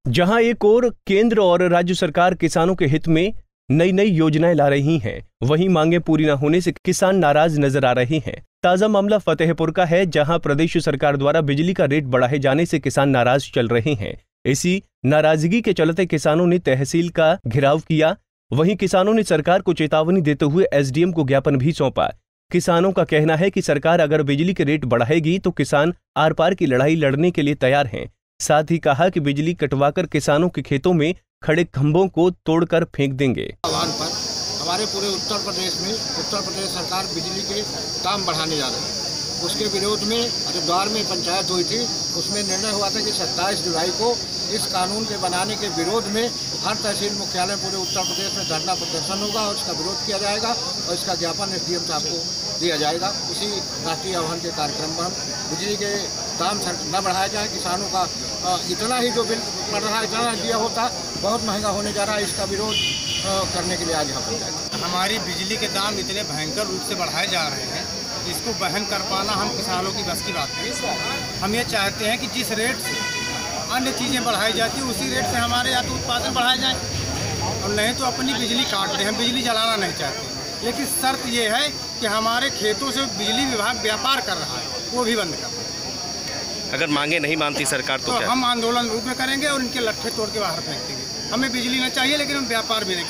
जहां एक ओर केंद्र और राज्य सरकार किसानों के हित में नई नई योजनाएं ला रही हैं, वहीं मांगे पूरी न होने से किसान नाराज नजर आ रहे हैं। ताजा मामला फतेहपुर का है, जहां प्रदेश सरकार द्वारा बिजली का रेट बढ़ाए जाने से किसान नाराज चल रहे हैं। इसी नाराजगी के चलते किसानों ने तहसील का घेराव किया। वहीं किसानों ने सरकार को चेतावनी देते हुए एसडीएम को ज्ञापन भी सौंपा। किसानों का कहना है कि सरकार अगर बिजली के रेट बढ़ाएगी तो किसान आर पार की लड़ाई लड़ने के लिए तैयार हैं। साथ ही कहा कि बिजली कटवाकर किसानों के खेतों में खड़े खंभों को तोड़कर फेंक देंगे। हमारे पूरे उत्तर प्रदेश सरकार बिजली के दाम बढ़ाने जा रही है। उसके विरोध में हरिद्वार में पंचायत हुई थी, उसमें निर्णय हुआ था कि 27 जुलाई को इस कानून के बनाने के विरोध में हर तहसील मुख्यालय पूरे उत्तर प्रदेश में धरना प्रदर्शन होगा और इसका विरोध किया जाएगा और इसका ज्ञापन एसडीएम साहब को दिया जाएगा। उसी राष्ट्रीय आह्वान के कार्यक्रम में हम बिजली के दाम न बढ़ाया जाए। किसानों का इतना ही जो बिल पड़ रहा है, इतना दिया होता, बहुत महंगा होने जा रहा है। इसका विरोध करने के लिए आज यहाँ पर जाएगा। हमारी बिजली के दाम इतने भयंकर रूप से बढ़ाए जा रहे हैं, इसको वहन कर पाना हम किसानों की बस की बात नहीं। हम ये चाहते हैं कि जिस रेट से अन्य चीज़ें बढ़ाई जाती है उसी रेट से हमारे या तो उत्पादन बढ़ाया जाए और नहीं तो अपनी बिजली काट दें। हम बिजली जलाना नहीं चाहते, लेकिन शर्त ये है कि हमारे खेतों से बिजली विभाग व्यापार कर रहा है, वो भी बंद कर। अगर मांगे नहीं मानती सरकार तो क्या? हम आंदोलन रूप में करेंगे और इनके लट्ठे तोड़ के बाहर फेंक देंगे। हमें बिजली न चाहिए, लेकिन हम व्यापार भी नहीं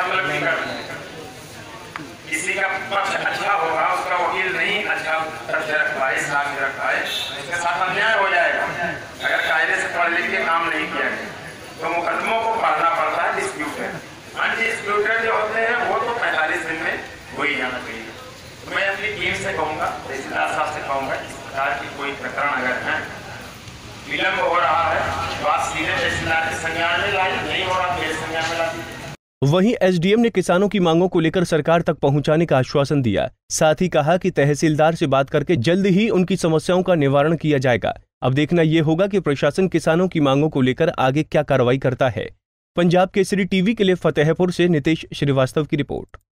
करने। किसी का पक्ष अच्छा होगा, उसका वकील नहीं अच्छा तथ्य रख पाए, साक्ष्य रख पाए, इसके साथ अन्याय हो जाएगा। अगर कायदे से पढ़ लिख के काम नहीं किया गया तो मुकदमों को पढ़ना पड़ता है। डिस्प्यूटेड अनडिस्प्यूटेड जो होते हैं वो तो 45 दिन में हो ही जाना चाहिए। तो मैं अपनी टीम से कहूँगा, तहसीलदार साहब से कहूँगा, इस प्रकार की कोई प्रकरण अगर है, विलम्ब हो रहा है, बात सीधे तहसीलदार के संज्ञान में लाई, नहीं हो रहा मेरे संज्ञान में ला। वहीं एसडीएम ने किसानों की मांगों को लेकर सरकार तक पहुंचाने का आश्वासन दिया। साथ ही कहा कि तहसीलदार से बात करके जल्द ही उनकी समस्याओं का निवारण किया जाएगा। अब देखना यह होगा कि प्रशासन किसानों की मांगों को लेकर आगे क्या कार्रवाई करता है। पंजाब केसरी टीवी के लिए फतेहपुर से नितेश श्रीवास्तव की रिपोर्ट।